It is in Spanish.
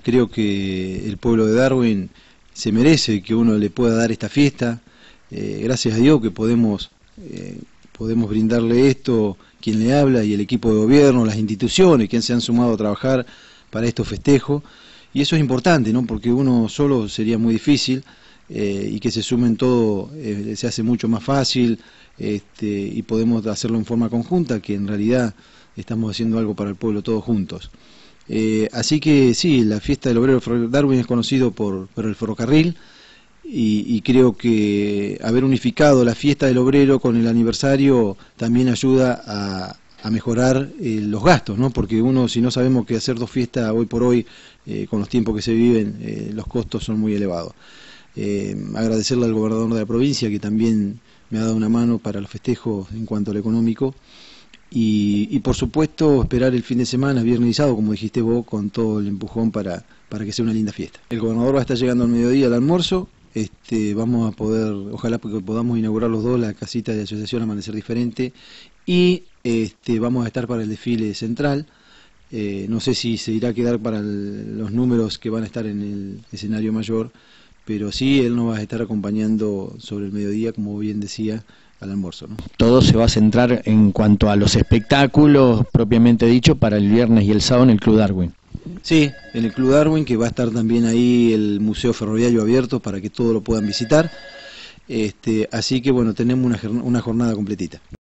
creo que el pueblo de Darwin se merece que uno le pueda dar esta fiesta. Gracias a Dios que podemos brindarle esto, quien le habla y el equipo de gobierno, las instituciones que se han sumado a trabajar para estos festejos. Y eso es importante, ¿no? Porque uno solo sería muy difícil, y que se sumen todo se hace mucho más fácil, y podemos hacerlo en forma conjunta, que en realidad estamos haciendo algo para el pueblo todos juntos. Así que sí, la fiesta del obrero Darwin es conocido por el ferrocarril, y creo que haber unificado la fiesta del obrero con el aniversario también ayuda a mejorar los gastos, ¿no? Porque uno, si no sabemos que hacer dos fiestas hoy por hoy, con los tiempos que se viven, los costos son muy elevados. Agradecerle al gobernador de la provincia, que también me ha dado una mano para los festejos en cuanto a lo económico, y por supuesto esperar el fin de semana, viernes y sábado, como dijiste vos, con todo el empujón para que sea una linda fiesta. El gobernador va a estar llegando al mediodía al almuerzo. Vamos a poder, ojalá que podamos inaugurar los dos la casita de asociación Amanecer Diferente, y vamos a estar para el desfile central. No sé si se irá a quedar para los números que van a estar en el escenario mayor, pero sí, él nos va a estar acompañando sobre el mediodía, como bien decía, al almuerzo, ¿no? Todo se va a centrar en cuanto a los espectáculos propiamente dicho para el viernes y el sábado en el Club Darwin. Sí, en el Club Darwin, que va a estar también ahí el Museo Ferroviario abierto para que todos lo puedan visitar. Así que bueno, tenemos una jornada completita.